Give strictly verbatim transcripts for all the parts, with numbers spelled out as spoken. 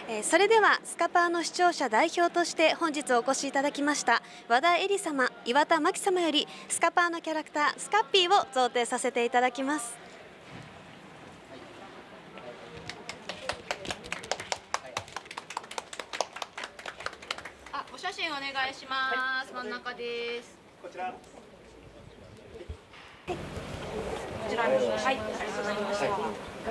えー、それではスカパーの視聴者代表として本日お越しいただきました和田恵里様、岩田真紀様よりスカパーのキャラクタースカッピーを贈呈させていただきます。 あ、お写真お願いします。真ん中です。 こちら。 こちらに、はい、ありがとうございました。 やっ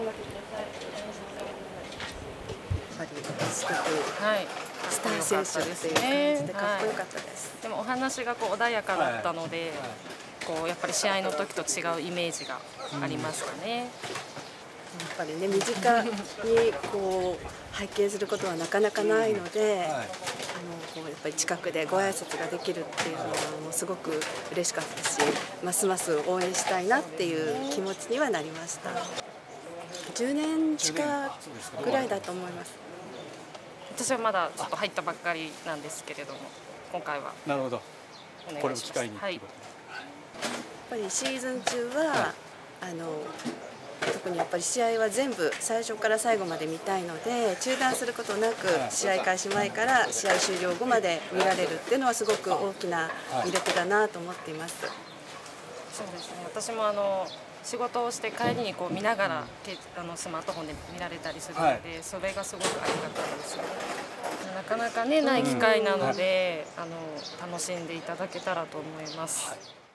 ぱりすごく、はい、スター選手っていう感じでかっこよかったです。 はい、でもお話がこう穏やかだったので、はいはい、こうやっぱり試合の時と違うイメージがありましたね。うん、やっぱりね、身近にこう拝見することはなかなかないので、うん、はい、あのこうやっぱり近くでご挨拶ができるっていうのはもうすごく嬉しかったし、ますます応援したいなっていう気持ちにはなりました。じゅうねん近くぐらいだと思います。 私はまだちょっと入ったばっかりなんですけれども、今回はなるほど、これを機会に、 はい、 やっぱりシーズン中は、はい、あの特にやっぱり試合は全部最初から最後まで見たいので、中断することなく試合開始前から試合終了後まで見られるっていうのはすごく大きな魅力だなと思っています。 そうですね、私もあの仕事をして帰りにこう見ながら、うん、あのスマートフォンで見られたりするので、はい、それがすごくありがたいですね。なかなかねない機会なので、うん、あの楽しんでいただけたらと思います。はい。